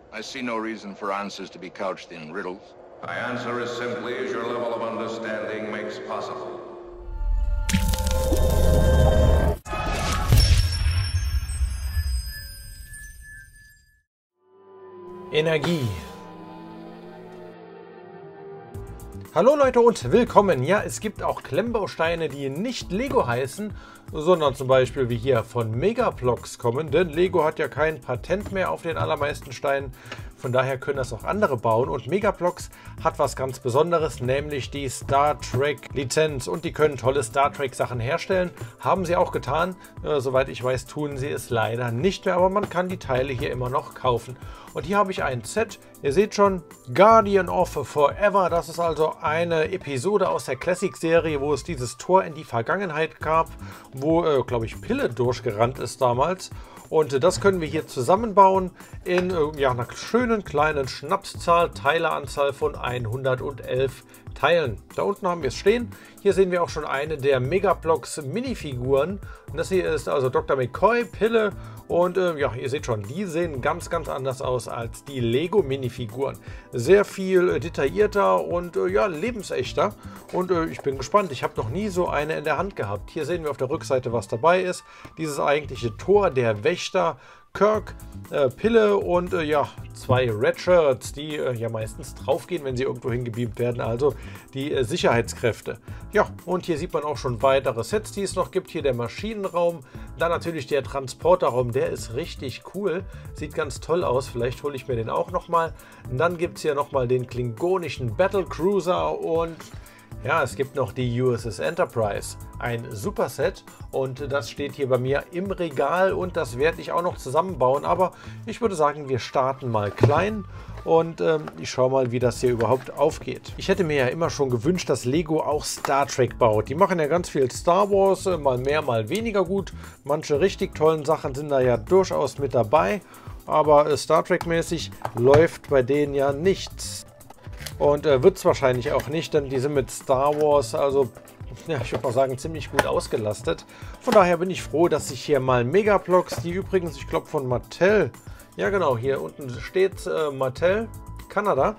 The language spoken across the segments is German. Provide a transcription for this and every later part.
I see no reason for answers to be couched in riddles. My answer is simply as your level of understanding makes possible. Energie. Hallo Leute und willkommen. Ja, es gibt auch Klemmbausteine, die nicht Lego heißen, sondern zum Beispiel wie hier von Megablox kommen, denn Lego hat ja kein Patent mehr auf den allermeisten Steinen. Von daher können das auch andere bauen und Megablox hat was ganz Besonderes, nämlich die Star Trek Lizenz und die können tolle Star Trek Sachen herstellen. Haben sie auch getan. Soweit ich weiß, tun sie es leider nicht mehr, aber man kann die Teile hier immer noch kaufen. Und hier habe ich ein Set. Ihr seht schon, Guardian of Forever. Das ist also eine Episode aus der Classic-Serie, wo es dieses Tor in die Vergangenheit gab, wo, glaube ich, Pille durchgerannt ist damals. Und das können wir hier zusammenbauen in ja, einer schönen kleinen Schnapszahl, Teileanzahl von 111 Teilen. Da unten haben wir es stehen. Hier sehen wir auch schon eine der Megablox Minifiguren. Und das hier ist also Dr. McCoy, Pille. Und ja, ihr seht schon, die sehen ganz anders aus als die Lego Minifiguren. Sehr viel detaillierter und ja, lebensechter. Und ich bin gespannt. Ich habe noch nie so eine in der Hand gehabt. Hier sehen wir auf der Rückseite, was dabei ist. Dieses eigentliche Tor, der Wächter, Kirk, Pille und ja, zwei Red Shirts, die ja meistens draufgehen, wenn sie irgendwo hingebeamt werden, also die Sicherheitskräfte. Ja, und hier sieht man auch schon weitere Sets, die es noch gibt. Hier der Maschinenraum, dann natürlich der Transporterraum, der ist richtig cool, sieht ganz toll aus, vielleicht hole ich mir den auch nochmal. Dann gibt es hier nochmal den klingonischen Battlecruiser und ja, es gibt noch die USS Enterprise, ein super Set und das steht hier bei mir im Regal und das werde ich auch noch zusammenbauen, aber ich würde sagen, wir starten mal klein und ich schaue mal, wie das hier überhaupt aufgeht. Ich hätte mir ja immer schon gewünscht, dass Lego auch Star Trek baut. Die machen ja ganz viel Star Wars, mal mehr, mal weniger gut. Manche richtig tollen Sachen sind da ja durchaus mit dabei, aber Star Trek mäßig läuft bei denen ja nichts. Und wird es wahrscheinlich auch nicht, denn die sind mit Star Wars, also ja, ich würde mal sagen, ziemlich gut ausgelastet. Von daher bin ich froh, dass ich hier mal Megablox, die übrigens, ich glaube von Mattel, ja genau, hier unten steht Mattel, Kanada,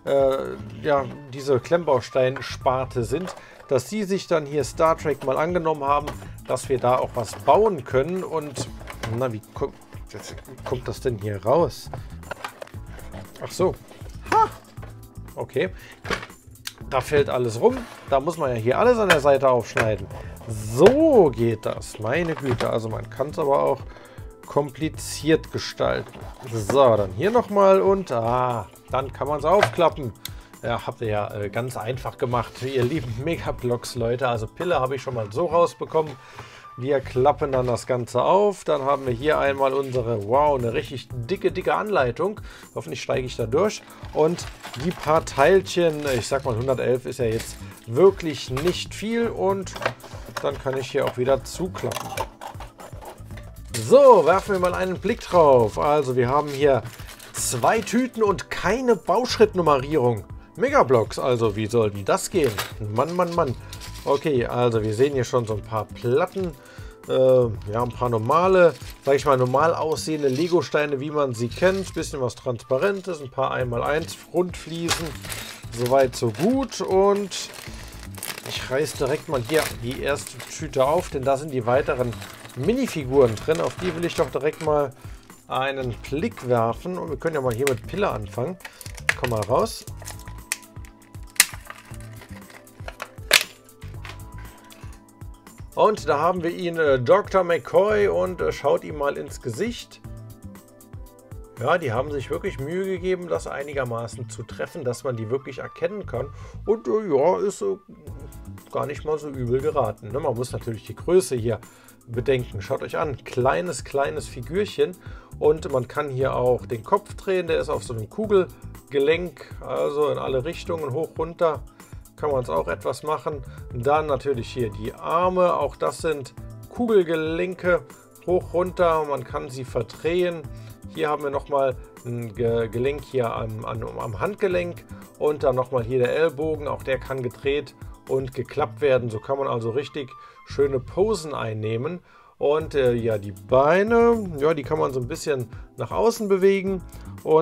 ja, diese Klemmbaustein-Sparte sind, dass sie sich dann hier Star Trek mal angenommen haben, dass wir da auch was bauen können. Und na, wie kommt das denn hier raus? Ach so. Ha! Okay, da fällt alles rum. Da muss man ja hier alles an der Seite aufschneiden. So geht das. Meine Güte, also man kann es aber auch kompliziert gestalten. So, dann hier nochmal und dann kann man es aufklappen. Ja, habt ihr ja ganz einfach gemacht, ihr lieben Megablox Leute. Also Pille habe ich schon mal so rausbekommen. Wir klappen dann das Ganze auf. Dann haben wir hier einmal unsere, wow, eine richtig dicke Anleitung. Hoffentlich steige ich da durch. Und die paar Teilchen, ich sag mal 111 ist ja jetzt wirklich nicht viel. Und dann kann ich hier auch wieder zuklappen. So, werfen wir mal einen Blick drauf. Also wir haben hier 2 Tüten und keine Bauschrittnummerierung. Megablox, also wie soll denn das gehen? Mann. Okay, also wir sehen hier schon so ein paar Platten, ja, ein paar normale, sag ich mal, normal aussehende Lego-Steine, wie man sie kennt. Bisschen was Transparentes, ein paar 1x1 Rundfliesen. Soweit, so gut. Und ich reiße direkt mal hier die erste Tüte auf, denn da sind die weiteren Minifiguren drin. Auf die will ich doch direkt mal einen Blick werfen. Und wir können ja mal hier mit Pille anfangen. Komm mal raus. Und da haben wir ihn, Dr. McCoy, und schaut ihm mal ins Gesicht. Ja, die haben sich wirklich Mühe gegeben, das einigermaßen zu treffen, dass man die wirklich erkennen kann. Und ja, ist gar nicht mal so übel geraten. Ne? Man muss natürlich die Größe hier bedenken. Schaut euch an, kleines Figürchen. Und man kann hier auch den Kopf drehen, der ist auf so einem Kugelgelenk, also in alle Richtungen, hoch, runter. Kann man es auch etwas machen. Dann natürlich hier die Arme, auch das sind Kugelgelenke, hoch, runter, man kann sie verdrehen. Hier haben wir nochmal ein Gelenk hier am Handgelenk und dann nochmal hier der Ellbogen, auch der kann gedreht und geklappt werden. So kann man also richtig schöne Posen einnehmen. Und ja, die Beine, ja, die kann man so ein bisschen nach außen bewegen und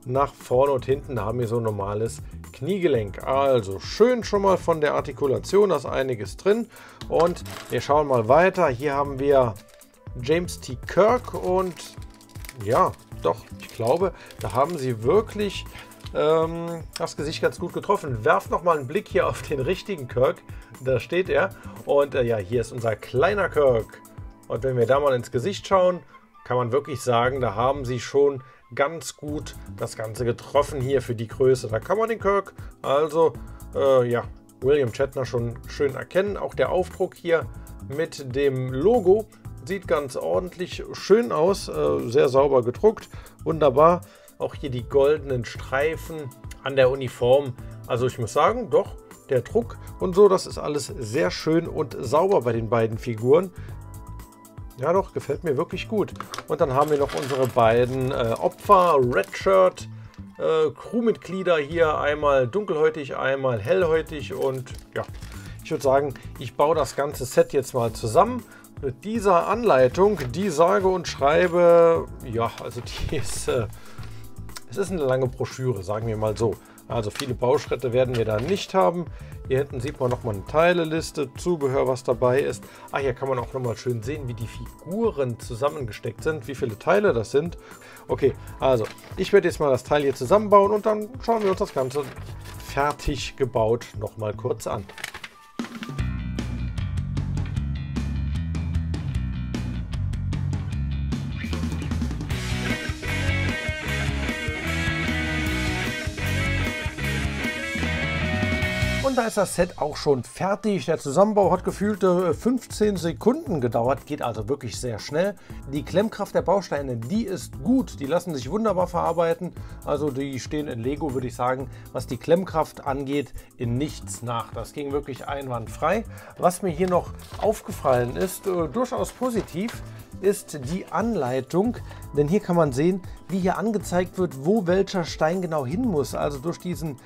nach vorne und hinten haben wir so ein normales Kniegelenk. Also schön schon mal von der Artikulation, da ist einiges drin. Und wir schauen mal weiter. Hier haben wir James T. Kirk und ja, doch, ich glaube, da haben sie wirklich das Gesicht ganz gut getroffen. Werft noch mal einen Blick hier auf den richtigen Kirk. Da steht er. Und ja, hier ist unser kleiner Kirk. Und wenn wir da mal ins Gesicht schauen, kann man wirklich sagen, da haben sie schon ganz gut das Ganze getroffen hier für die Größe. Da kann man den Kirk, also ja, William Shatner schon schön erkennen. Auch der Aufdruck hier mit dem Logo sieht ganz ordentlich schön aus, sehr sauber gedruckt, wunderbar. Auch hier die goldenen Streifen an der Uniform. Also ich muss sagen, doch, der Druck und so, das ist alles sehr schön und sauber bei den beiden Figuren. Ja doch, gefällt mir wirklich gut. Und dann haben wir noch unsere beiden Opfer, Redshirt, Crewmitglieder hier. Einmal dunkelhäutig, einmal hellhäutig. Und ja, ich würde sagen, ich baue das ganze Set jetzt mal zusammen. Mit dieser Anleitung, die sage und schreibe, ja, also die ist... Es ist eine lange Broschüre, sagen wir mal so. Also viele Bauschritte werden wir da nicht haben. Hier hinten sieht man nochmal eine Teileliste, Zubehör, was dabei ist. Ah, hier kann man auch nochmal schön sehen, wie die Figuren zusammengesteckt sind, wie viele Teile das sind. Okay, also ich werde jetzt mal das Teil hier zusammenbauen und dann schauen wir uns das Ganze fertig gebaut nochmal kurz an. Und da ist das Set auch schon fertig. Der Zusammenbau hat gefühlte 15 Sekunden gedauert, geht also wirklich sehr schnell. Die Klemmkraft der Bausteine, die ist gut, die lassen sich wunderbar verarbeiten. Also die stehen in Lego, würde ich sagen, was die Klemmkraft angeht, in nichts nach. Das ging wirklich einwandfrei. Was mir hier noch aufgefallen ist, durchaus positiv, ist die Anleitung, denn hier kann man sehen, wie hier angezeigt wird, wo welcher Stein genau hin muss. Also durch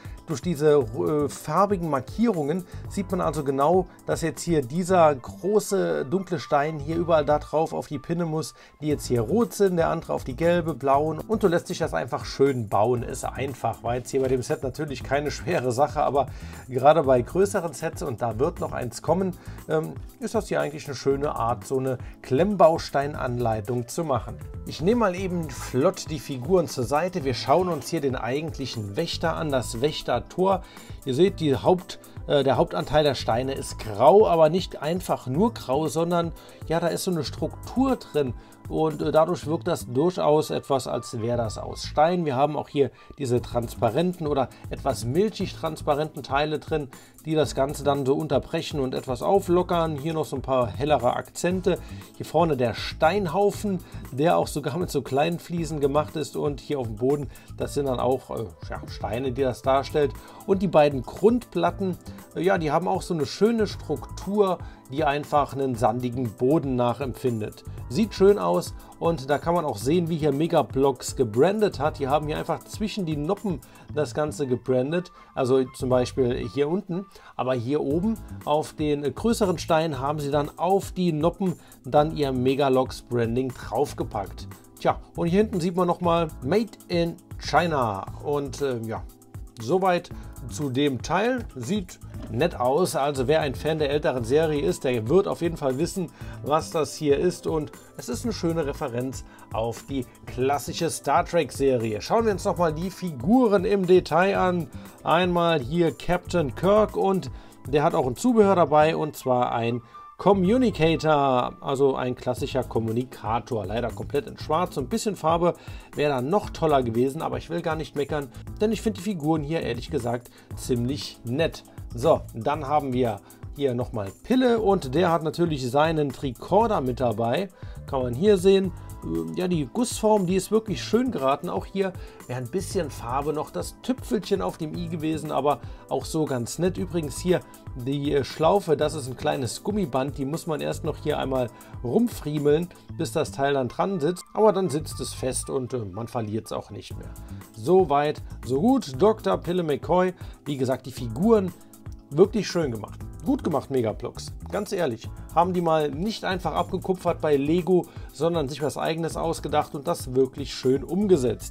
diese farbigen Markierungen sieht man also genau, dass jetzt hier dieser große dunkle Stein hier überall da drauf auf die Pinne muss, die jetzt hier rot sind, der andere auf die gelbe, blauen, und so lässt sich das einfach schön bauen. Ist einfach, war jetzt hier bei dem Set natürlich keine schwere Sache, aber gerade bei größeren Sets, und da wird noch eins kommen, ist das hier eigentlich eine schöne Art, so eine Klemmbausteinanleitung zu machen. Ich nehme mal eben flott die Figuren zur Seite. Wir schauen uns hier den eigentlichen Wächter an, das Wächtertor. Ihr seht, der Hauptanteil der Steine ist grau, aber nicht einfach nur grau, sondern ja, da ist so eine Struktur drin. Und dadurch wirkt das durchaus etwas, als wäre das aus Stein. Wir haben auch hier diese transparenten oder etwas milchig transparenten Teile drin, die das Ganze dann so unterbrechen und etwas auflockern. Hier noch so ein paar hellere Akzente. Hier vorne der Steinhaufen, der auch sogar mit so kleinen Fliesen gemacht ist. Und hier auf dem Boden, das sind dann auch ja, Steine, die das darstellt. Und die beiden Grundplatten, ja, die haben auch so eine schöne Struktur, die einfach einen sandigen Boden nachempfindet. Sieht schön aus und da kann man auch sehen, wie hier Megablox gebrandet hat. Die haben hier einfach zwischen die Noppen das Ganze gebrandet, also zum Beispiel hier unten, aber hier oben auf den größeren Steinen haben sie dann auf die Noppen dann ihr Megalox Branding draufgepackt. Tja, und hier hinten sieht man nochmal Made in China und ja, soweit zu dem Teil. Sieht nett aus, also wer ein Fan der älteren Serie ist, der wird auf jeden Fall wissen, was das hier ist, und es ist eine schöne Referenz auf die klassische Star Trek Serie. Schauen wir uns nochmal die Figuren im Detail an. Einmal hier Captain Kirk, und der hat auch ein Zubehör dabei, und zwar ein Communicator, also ein klassischer Kommunikator, leider komplett in schwarz. So ein bisschen Farbe wäre da noch toller gewesen, aber ich will gar nicht meckern, denn ich finde die Figuren hier ehrlich gesagt ziemlich nett. So, dann haben wir hier nochmal Pille, und der hat natürlich seinen Tricorder mit dabei. Kann man hier sehen. Ja, die Gussform, die ist wirklich schön geraten. Auch hier wäre ein bisschen Farbe noch das Tüpfelchen auf dem i gewesen, aber auch so ganz nett. Übrigens hier die Schlaufe, das ist ein kleines Gummiband, die muss man erst noch hier einmal rumfriemeln, bis das Teil dann dran sitzt. Aber dann sitzt es fest und man verliert es auch nicht mehr. So weit, so gut. Dr. Pille McCoy, wie gesagt, die Figuren wirklich schön gemacht. Gut gemacht, Megablox. Ganz ehrlich, haben die mal nicht einfach abgekupfert bei Lego, sondern sich was Eigenes ausgedacht und das wirklich schön umgesetzt.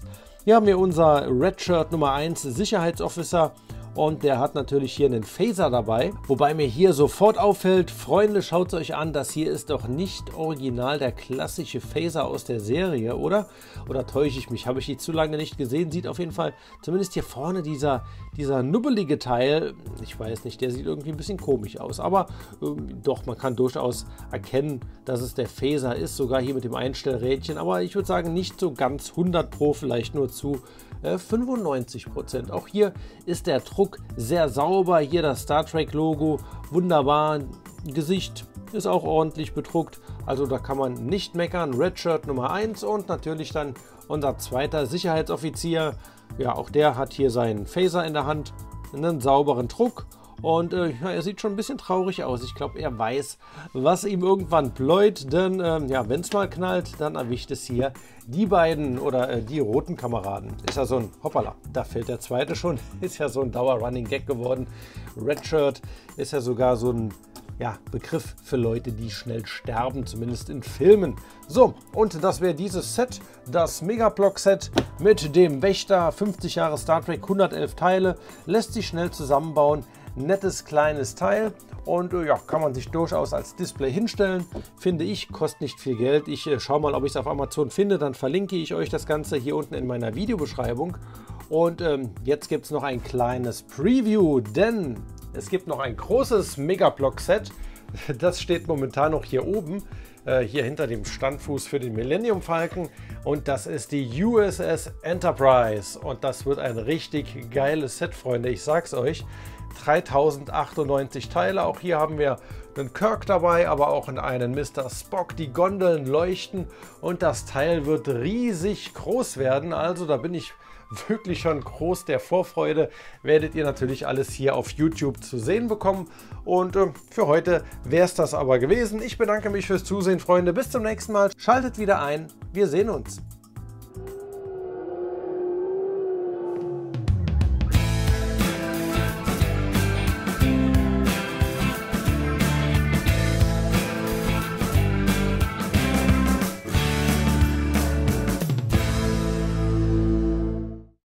Hier haben wir unser Redshirt Nummer 1 Sicherheitsofficer. Und der hat natürlich hier einen Phaser dabei, wobei mir hier sofort auffällt, Freunde, schaut es euch an, das hier ist doch nicht original der klassische Phaser aus der Serie, oder? Oder täusche ich mich? Habe ich die zu lange nicht gesehen? Sieht auf jeden Fall, zumindest hier vorne dieser nubbelige Teil, ich weiß nicht, der sieht irgendwie ein bisschen komisch aus. Aber doch, man kann durchaus erkennen, dass es der Phaser ist, sogar hier mit dem Einstellrädchen. Aber ich würde sagen, nicht so ganz 100 Pro, vielleicht nur zu 95%. Auch hier ist der Druck sehr sauber. Hier das Star Trek Logo, wunderbar. Gesicht ist auch ordentlich bedruckt. Also da kann man nicht meckern. Redshirt Nummer 1 und natürlich dann unser zweiter Sicherheitsoffizier. Ja, auch der hat hier seinen Phaser in der Hand. Einen sauberen Druck. Und ja, er sieht schon ein bisschen traurig aus. Ich glaube, er weiß, was ihm irgendwann bläut. Denn ja, wenn es mal knallt, dann erwischt es hier die beiden oder die roten Kameraden. Ist ja so ein, hoppala, da fällt der zweite schon. Ist ja so ein Dauer-Running-Gag geworden. Redshirt ist ja sogar so ein Begriff für Leute, die schnell sterben, zumindest in Filmen. So, und das wäre dieses Set, das Megablock-Set mit dem Wächter, 50 Jahre Star Trek, 111 Teile, lässt sich schnell zusammenbauen. Nettes kleines Teil und ja, kann man sich durchaus als Display hinstellen, finde ich, kostet nicht viel Geld. Ich schaue mal, ob ich es auf Amazon finde, dann verlinke ich euch das Ganze hier unten in meiner Videobeschreibung. Und jetzt gibt es noch ein kleines Preview, denn es gibt noch ein großes Megablock-Set. Das steht momentan noch hier oben, hier hinter dem Standfuß für den Millennium Falcon. Und das ist die USS Enterprise. Und das wird ein richtig geiles Set, Freunde, ich sag's euch. 3098 Teile. Auch hier haben wir einen Kirk dabei, aber auch einen Mr. Spock. Die Gondeln leuchten und das Teil wird riesig groß werden. Also da bin ich wirklich schon groß der Vorfreude. Werdet ihr natürlich alles hier auf YouTube zu sehen bekommen. Und für heute wäre es das aber gewesen. Ich bedanke mich fürs Zusehen, Freunde. Bis zum nächsten Mal. Schaltet wieder ein. Wir sehen uns.